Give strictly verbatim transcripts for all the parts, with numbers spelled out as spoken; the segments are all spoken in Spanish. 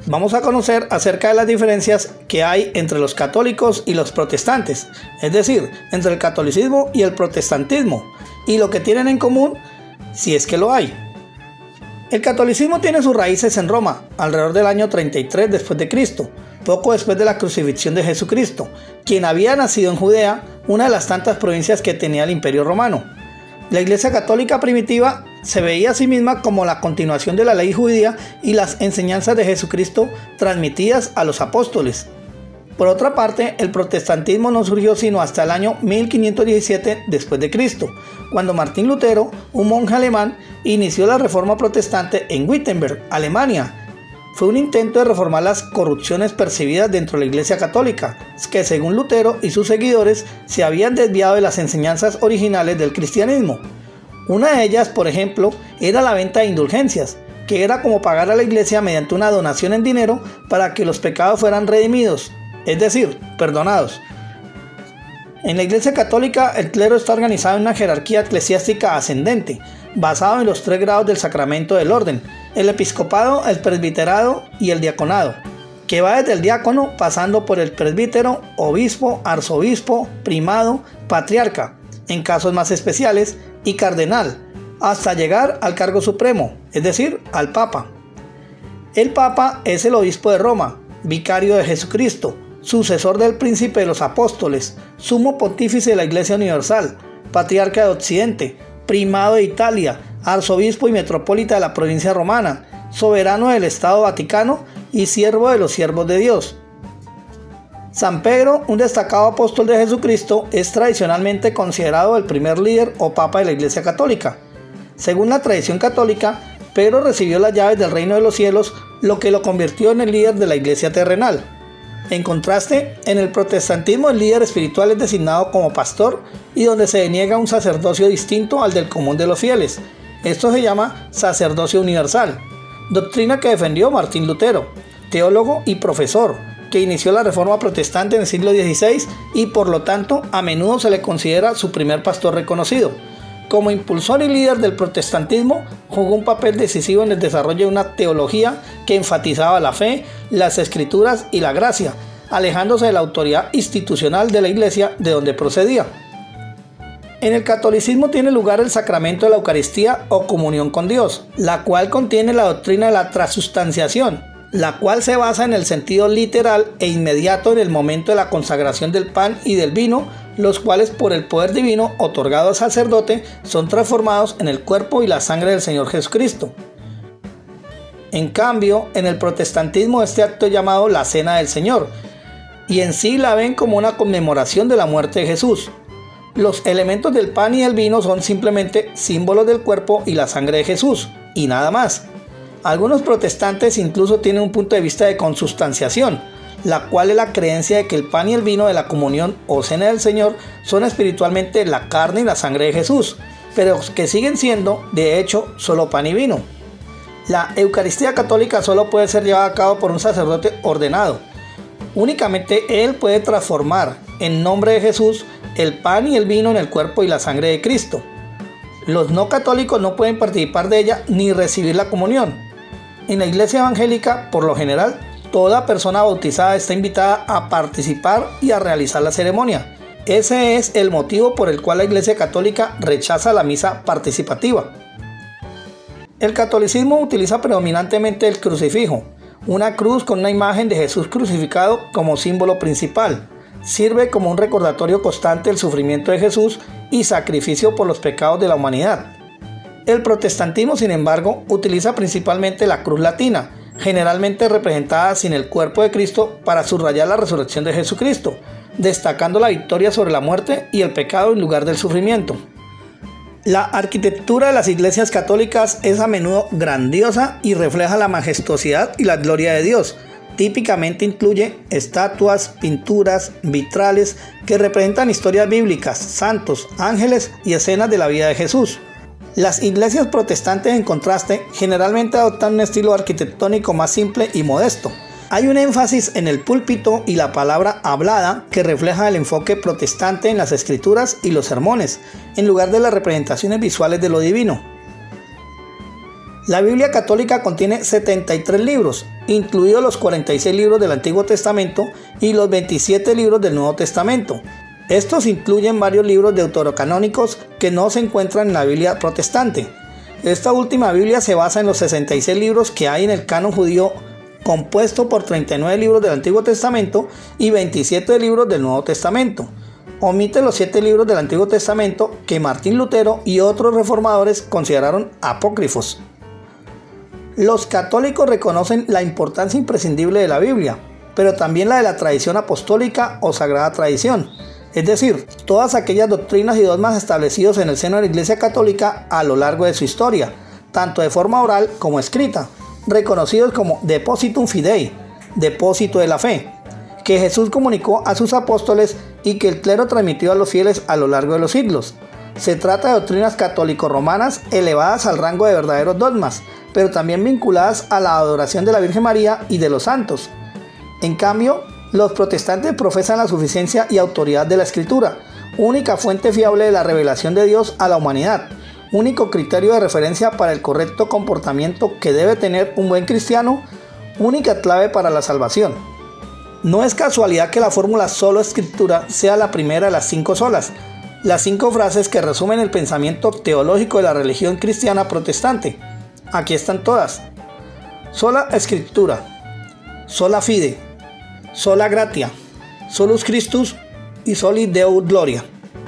vamos a conocer acerca de las diferencias que hay entre los católicos y los protestantes, es decir, entre el catolicismo y el protestantismo, y lo que tienen en común, si es que lo hay. El catolicismo tiene sus raíces en Roma, alrededor del año treinta y tres después de Cristo, poco después de la crucifixión de Jesucristo, quien había nacido en Judea, una de las tantas provincias que tenía el Imperio Romano. La Iglesia Católica primitiva se veía a sí misma como la continuación de la ley judía y las enseñanzas de Jesucristo transmitidas a los apóstoles. Por otra parte, el protestantismo no surgió sino hasta el año mil quinientos diecisiete después de Cristo, cuando Martín Lutero, un monje alemán, inició la reforma protestante en Wittenberg, Alemania. Fue un intento de reformar las corrupciones percibidas dentro de la Iglesia Católica, que según Lutero y sus seguidores se habían desviado de las enseñanzas originales del cristianismo. Una de ellas, por ejemplo, era la venta de indulgencias, que era como pagar a la Iglesia mediante una donación en dinero para que los pecados fueran redimidos, es decir, perdonados. En la Iglesia Católica, el clero está organizado en una jerarquía eclesiástica ascendente, basado en los tres grados del sacramento del orden: el episcopado, el presbiterado y el diaconado, que va desde el diácono pasando por el presbítero, obispo, arzobispo, primado, patriarca, en casos más especiales, y cardenal, hasta llegar al cargo supremo, es decir, al Papa. El Papa es el obispo de Roma, vicario de Jesucristo, sucesor del príncipe de los apóstoles, sumo pontífice de la Iglesia Universal, patriarca de Occidente, primado de Italia, arzobispo y metropolita de la provincia romana, soberano del Estado Vaticano y siervo de los siervos de Dios. San Pedro, un destacado apóstol de Jesucristo, es tradicionalmente considerado el primer líder o papa de la Iglesia Católica. Según la tradición católica, Pedro recibió las llaves del reino de los cielos, lo que lo convirtió en el líder de la Iglesia terrenal. En contraste, en el protestantismo el líder espiritual es designado como pastor y donde se deniega un sacerdocio distinto al del común de los fieles. Esto se llama sacerdocio universal, doctrina que defendió Martín Lutero, teólogo y profesor, que inició la reforma protestante en el siglo dieciséis y por lo tanto a menudo se le considera su primer pastor reconocido. Como impulsor y líder del protestantismo, jugó un papel decisivo en el desarrollo de una teología que enfatizaba la fe, las escrituras y la gracia, alejándose de la autoridad institucional de la Iglesia de donde procedía. En el catolicismo tiene lugar el sacramento de la Eucaristía o comunión con Dios, la cual contiene la doctrina de la transustanciación, la cual se basa en el sentido literal e inmediato en el momento de la consagración del pan y del vino, los cuales por el poder divino otorgado al sacerdote son transformados en el cuerpo y la sangre del Señor Jesucristo. En cambio, en el protestantismo este acto es llamado la Cena del Señor, y en sí la ven como una conmemoración de la muerte de Jesús. Los elementos del pan y del vino son simplemente símbolos del cuerpo y la sangre de Jesús, y nada más. Algunos protestantes incluso tienen un punto de vista de consustanciación, la cual es la creencia de que el pan y el vino de la comunión o cena del Señor son espiritualmente la carne y la sangre de Jesús, pero que siguen siendo, de hecho, solo pan y vino. La Eucaristía católica solo puede ser llevada a cabo por un sacerdote ordenado. Únicamente él puede transformar, en nombre de Jesús, el pan y el vino en el cuerpo y la sangre de Cristo. Los no católicos no pueden participar de ella ni recibir la comunión. En la Iglesia evangélica, por lo general, toda persona bautizada está invitada a participar y a realizar la ceremonia. Ese es el motivo por el cual la Iglesia Católica rechaza la misa participativa. El catolicismo utiliza predominantemente el crucifijo, una cruz con una imagen de Jesús crucificado como símbolo principal. Sirve como un recordatorio constante del sufrimiento de Jesús y sacrificio por los pecados de la humanidad. El protestantismo, sin embargo, utiliza principalmente la cruz latina, generalmente representada sin el cuerpo de Cristo, para subrayar la resurrección de Jesucristo, destacando la victoria sobre la muerte y el pecado en lugar del sufrimiento. La arquitectura de las iglesias católicas es a menudo grandiosa y refleja la majestuosidad y la gloria de Dios. Típicamente incluye estatuas, pinturas, vitrales que representan historias bíblicas, santos, ángeles y escenas de la vida de Jesús. Las iglesias protestantes, en contraste, generalmente adoptan un estilo arquitectónico más simple y modesto. Hay un énfasis en el púlpito y la palabra hablada que refleja el enfoque protestante en las escrituras y los sermones, en lugar de las representaciones visuales de lo divino. La Biblia católica contiene setenta y tres libros, incluidos los cuarenta y seis libros del Antiguo Testamento y los veintisiete libros del Nuevo Testamento. Estos incluyen varios libros deuterocanónicos que no se encuentran en la Biblia protestante. Esta última Biblia se basa en los sesenta y seis libros que hay en el canon judío, compuesto por treinta y nueve libros del Antiguo Testamento y veintisiete libros del Nuevo Testamento. Omite los siete libros del Antiguo Testamento que Martín Lutero y otros reformadores consideraron apócrifos. Los católicos reconocen la importancia imprescindible de la Biblia, pero también la de la tradición apostólica o sagrada tradición, es decir, todas aquellas doctrinas y dogmas establecidos en el seno de la Iglesia Católica a lo largo de su historia, tanto de forma oral como escrita, reconocidos como Depositum Fidei, depósito de la fe, que Jesús comunicó a sus apóstoles y que el clero transmitió a los fieles a lo largo de los siglos. Se trata de doctrinas católico-romanas elevadas al rango de verdaderos dogmas, pero también vinculadas a la adoración de la Virgen María y de los santos. En cambio, los protestantes profesan la suficiencia y autoridad de la Escritura, única fuente fiable de la revelación de Dios a la humanidad, único criterio de referencia para el correcto comportamiento que debe tener un buen cristiano, única clave para la salvación. No es casualidad que la fórmula solo Escritura sea la primera de las cinco solas, las cinco frases que resumen el pensamiento teológico de la religión cristiana protestante. Aquí están todas: sola Escritura, sola fide, sola gratia, solus Christus y soli Deo gloria.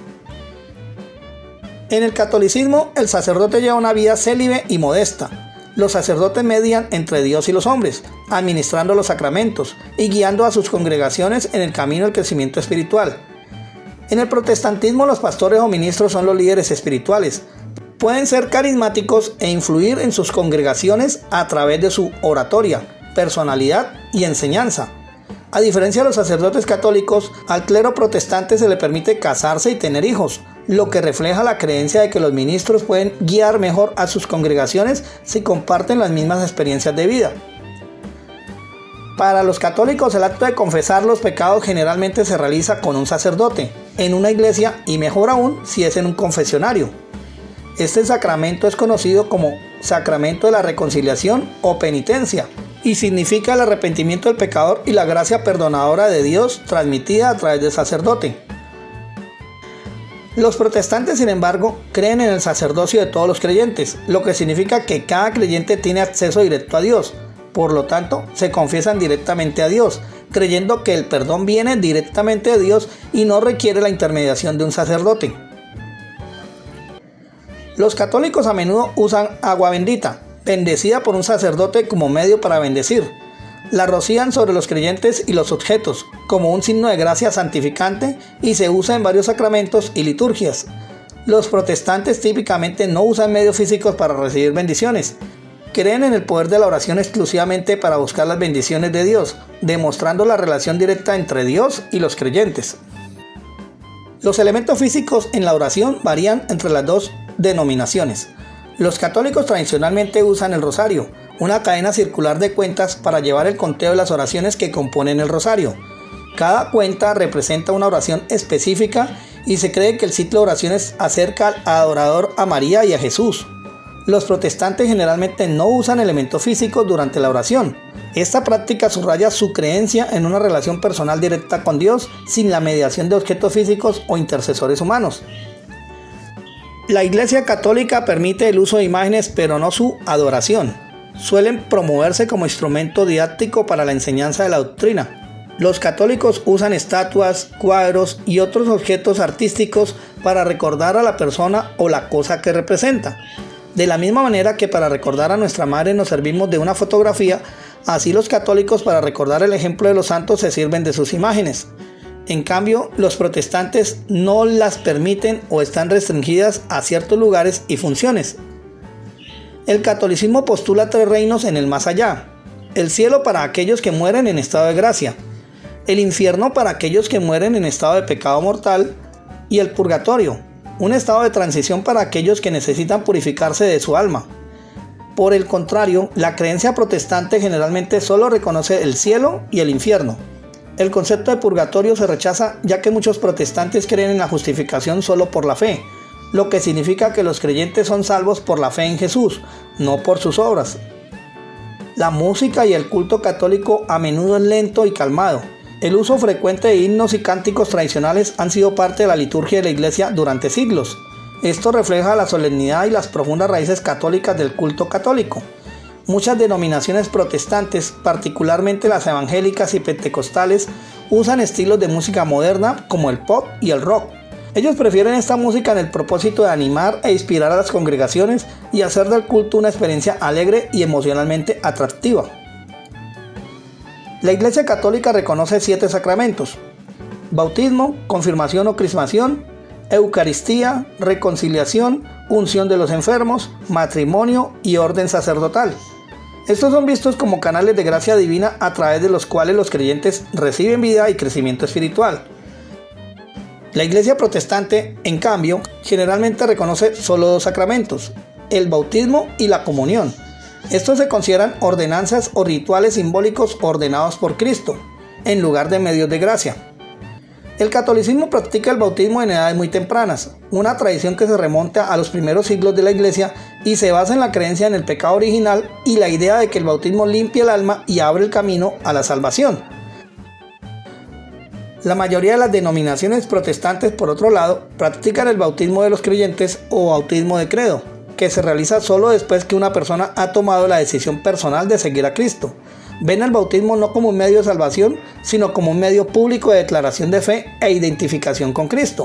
En el catolicismo, el sacerdote lleva una vida célibe y modesta. Los sacerdotes median entre Dios y los hombres, administrando los sacramentos y guiando a sus congregaciones en el camino del crecimiento espiritual. En el protestantismo, los pastores o ministros son los líderes espirituales. Pueden ser carismáticos e influir en sus congregaciones a través de su oratoria, personalidad y enseñanza. A diferencia de los sacerdotes católicos, al clero protestante se le permite casarse y tener hijos, lo que refleja la creencia de que los ministros pueden guiar mejor a sus congregaciones si comparten las mismas experiencias de vida. Para los católicos, el acto de confesar los pecados generalmente se realiza con un sacerdote, en una iglesia y mejor aún si es en un confesionario. Este sacramento es conocido como sacramento de la reconciliación o penitencia, y significa el arrepentimiento del pecador y la gracia perdonadora de Dios transmitida a través del sacerdote. Los protestantes, sin embargo, creen en el sacerdocio de todos los creyentes, lo que significa que cada creyente tiene acceso directo a Dios. Por lo tanto, se confiesan directamente a Dios, creyendo que el perdón viene directamente de Dios y no requiere la intermediación de un sacerdote. Los católicos a menudo usan agua bendita, bendecida por un sacerdote como medio para bendecir. La rocían sobre los creyentes y los objetos, como un signo de gracia santificante, y se usa en varios sacramentos y liturgias. Los protestantes típicamente no usan medios físicos para recibir bendiciones. Creen en el poder de la oración exclusivamente para buscar las bendiciones de Dios, demostrando la relación directa entre Dios y los creyentes. Los elementos físicos en la oración varían entre las dos denominaciones. Los católicos tradicionalmente usan el rosario, una cadena circular de cuentas para llevar el conteo de las oraciones que componen el rosario. Cada cuenta representa una oración específica y se cree que el ciclo de oraciones acerca al adorador a María y a Jesús. Los protestantes generalmente no usan elementos físicos durante la oración. Esta práctica subraya su creencia en una relación personal directa con Dios sin la mediación de objetos físicos o intercesores humanos. La Iglesia Católica permite el uso de imágenes, pero no su adoración. Suelen promoverse como instrumento didáctico para la enseñanza de la doctrina. Los católicos usan estatuas, cuadros y otros objetos artísticos para recordar a la persona o la cosa que representa. De la misma manera que para recordar a nuestra madre nos servimos de una fotografía, así los católicos para recordar el ejemplo de los santos se sirven de sus imágenes. En cambio, los protestantes no las permiten o están restringidas a ciertos lugares y funciones. El catolicismo postula tres reinos en el más allá: el cielo para aquellos que mueren en estado de gracia, el infierno para aquellos que mueren en estado de pecado mortal y el purgatorio, un estado de transición para aquellos que necesitan purificarse de su alma. Por el contrario, la creencia protestante generalmente solo reconoce el cielo y el infierno. El concepto de purgatorio se rechaza ya que muchos protestantes creen en la justificación solo por la fe, lo que significa que los creyentes son salvos por la fe en Jesús, no por sus obras. La música y el culto católico a menudo es lento y calmado. El uso frecuente de himnos y cánticos tradicionales han sido parte de la liturgia de la Iglesia durante siglos. Esto refleja la solemnidad y las profundas raíces católicas del culto católico. Muchas denominaciones protestantes, particularmente las evangélicas y pentecostales, usan estilos de música moderna como el pop y el rock. Ellos prefieren esta música en el propósito de animar e inspirar a las congregaciones y hacer del culto una experiencia alegre y emocionalmente atractiva. La Iglesia Católica reconoce siete sacramentos: bautismo, confirmación o crismación, Eucaristía, reconciliación, unción de los enfermos, matrimonio y orden sacerdotal. Estos son vistos como canales de gracia divina a través de los cuales los creyentes reciben vida y crecimiento espiritual. La Iglesia protestante, en cambio, generalmente reconoce solo dos sacramentos: el bautismo y la comunión. Estos se consideran ordenanzas o rituales simbólicos ordenados por Cristo, en lugar de medios de gracia. El catolicismo practica el bautismo en edades muy tempranas, una tradición que se remonta a los primeros siglos de la Iglesia y se basa en la creencia en el pecado original y la idea de que el bautismo limpia el alma y abre el camino a la salvación. La mayoría de las denominaciones protestantes, por otro lado, practican el bautismo de los creyentes o bautismo de credo, que se realiza solo después que una persona ha tomado la decisión personal de seguir a Cristo. Ven el bautismo no como un medio de salvación, sino como un medio público de declaración de fe e identificación con Cristo.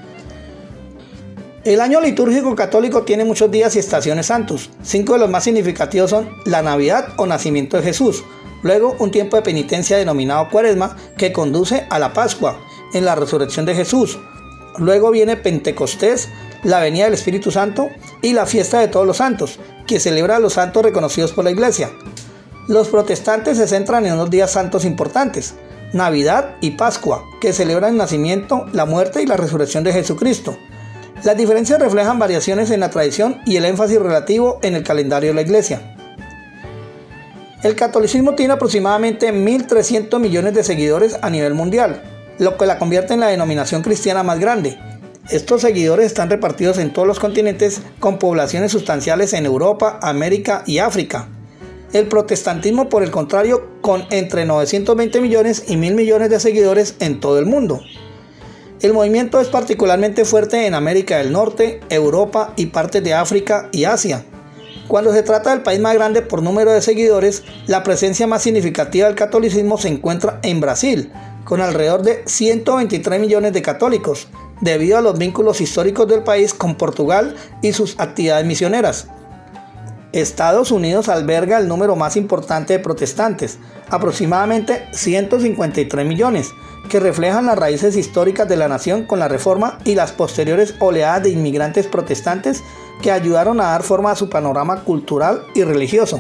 El año litúrgico católico tiene muchos días y estaciones santos. Cinco de los más significativos son la Navidad o nacimiento de Jesús, luego un tiempo de penitencia denominado Cuaresma, que conduce a la Pascua, en la resurrección de Jesús. Luego viene Pentecostés, la venida del Espíritu Santo, y la fiesta de todos los santos, que celebra a los santos reconocidos por la Iglesia. Los protestantes se centran en unos días santos importantes: Navidad y Pascua, que celebran el nacimiento, la muerte y la resurrección de Jesucristo. Las diferencias reflejan variaciones en la tradición y el énfasis relativo en el calendario de la Iglesia. El catolicismo tiene aproximadamente mil trescientos millones de seguidores a nivel mundial, lo que la convierte en la denominación cristiana más grande. Estos seguidores están repartidos en todos los continentes, con poblaciones sustanciales en Europa, América y África. El protestantismo, por el contrario, con entre novecientos veinte millones y mil millones de seguidores en todo el mundo. El movimiento es particularmente fuerte en América del Norte, Europa y partes de África y Asia. Cuando se trata del país más grande por número de seguidores, la presencia más significativa del catolicismo se encuentra en Brasil, con alrededor de ciento veintitrés millones de católicos, debido a los vínculos históricos del país con Portugal y sus actividades misioneras. Estados Unidos alberga el número más importante de protestantes, aproximadamente ciento cincuenta y tres millones, que reflejan las raíces históricas de la nación con la Reforma y las posteriores oleadas de inmigrantes protestantes que ayudaron a dar forma a su panorama cultural y religioso.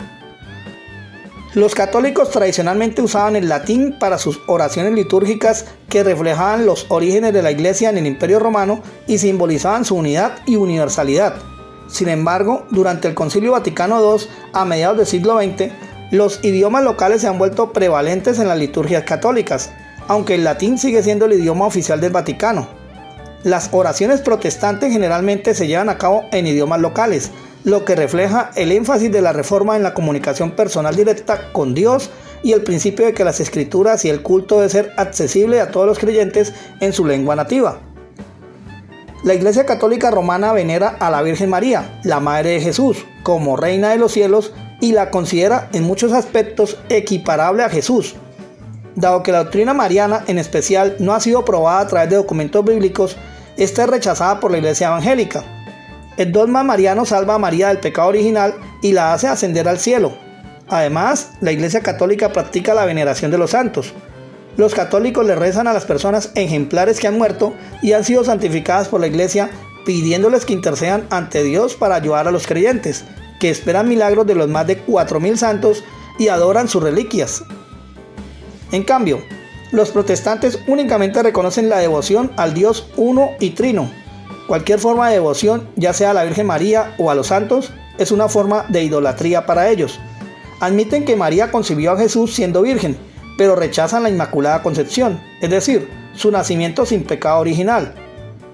Los católicos tradicionalmente usaban el latín para sus oraciones litúrgicas, que reflejaban los orígenes de la Iglesia en el Imperio Romano y simbolizaban su unidad y universalidad. Sin embargo, durante el Concilio Vaticano segundo, a mediados del siglo veinte, los idiomas locales se han vuelto prevalentes en las liturgias católicas, aunque el latín sigue siendo el idioma oficial del Vaticano. Las oraciones protestantes generalmente se llevan a cabo en idiomas locales, lo que refleja el énfasis de la Reforma en la comunicación personal directa con Dios y el principio de que las escrituras y el culto debe ser accesible a todos los creyentes en su lengua nativa. La Iglesia Católica Romana venera a la Virgen María, la Madre de Jesús, como Reina de los cielos y la considera en muchos aspectos equiparable a Jesús. Dado que la doctrina mariana en especial no ha sido probada a través de documentos bíblicos, esta es rechazada por la Iglesia evangélica. El dogma mariano salva a María del pecado original y la hace ascender al cielo. Además, la Iglesia Católica practica la veneración de los santos. Los católicos le rezan a las personas ejemplares que han muerto y han sido santificadas por la Iglesia, pidiéndoles que intercedan ante Dios para ayudar a los creyentes, que esperan milagros de los más de cuatro mil santos y adoran sus reliquias. En cambio, los protestantes únicamente reconocen la devoción al Dios uno y trino. Cualquier forma de devoción, ya sea a la Virgen María o a los santos, es una forma de idolatría para ellos. Admiten que María concibió a Jesús siendo virgen, pero rechazan la Inmaculada Concepción, es decir, su nacimiento sin pecado original.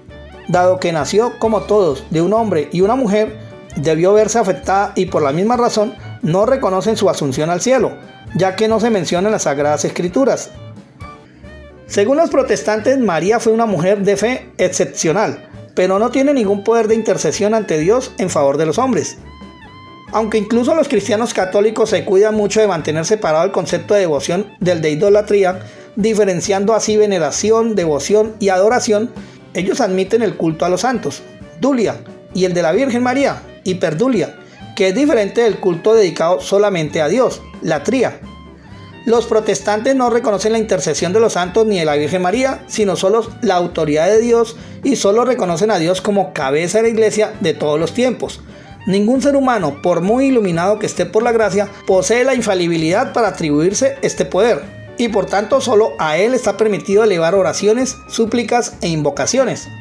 dado que nació como todos de un hombre y una mujer, debió verse afectada y por la misma razón no reconocen su asunción al cielo, ya que no se menciona en las Sagradas Escrituras. Según los protestantes, María fue una mujer de fe excepcional, pero no tiene ningún poder de intercesión ante Dios en favor de los hombres. Aunque incluso los cristianos católicos se cuidan mucho de mantener separado el concepto de devoción del de idolatría, diferenciando así veneración, devoción y adoración, ellos admiten el culto a los santos, dulia, y el de la Virgen María, hiperdulia, que es diferente del culto dedicado solamente a Dios, latría. Los protestantes no reconocen la intercesión de los santos ni de la Virgen María, sino solo la autoridad de Dios y solo reconocen a Dios como cabeza de la iglesia de todos los tiempos. Ningún ser humano, por muy iluminado que esté por la gracia, posee la infalibilidad para atribuirse este poder, y por tanto solo a él está permitido elevar oraciones, súplicas e invocaciones.